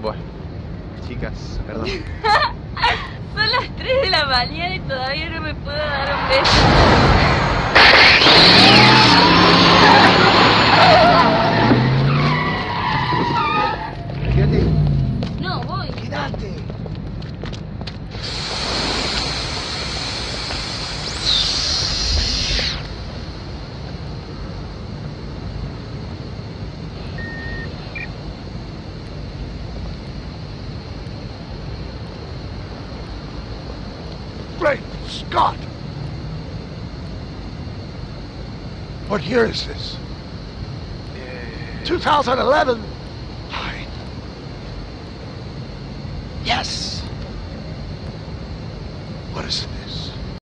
Bueno, chicas, perdón. Son las 3 de la mañana y todavía no me puedo dar un beso. Quédate. No, voy. Quédate. Great Scott! What year is this? 2011?